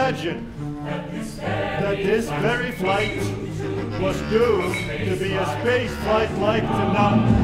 imagine that this very flight was doomed to be a space flight like to none.